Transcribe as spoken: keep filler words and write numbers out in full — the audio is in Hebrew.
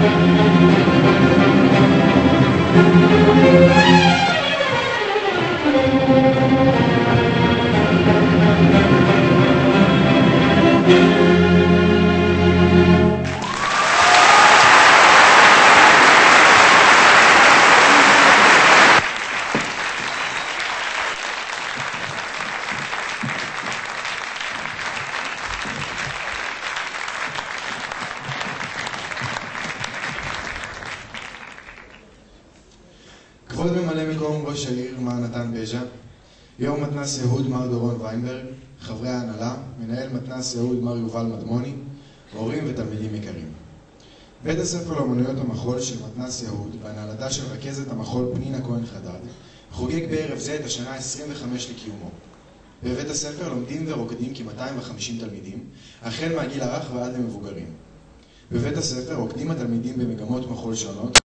כבוד ממלא מקום ראש העיר מר נתן בז'ה, יו"ר מתנ"ס יהוד מר דורון ויינברג, חברי ההנהלה, מנהל מתנ"ס יהוד מר יובל מדמוני, הורים ותלמידים יקרים. בית הספר לאמנויות המחול של מתנ"ס יהוד בהנהלתה של רכזת המחול פנינה כהן חדד חוגג בערב זה את השנה ה-עשרים וחמש לקיומו. בבית הספר לומדים ורוקדים כ-מאתיים וחמישים תלמידים, החל מהגיל הרך ועד למבוגרים. בבית הספר רוקדים התלמידים במגמות מחול שונות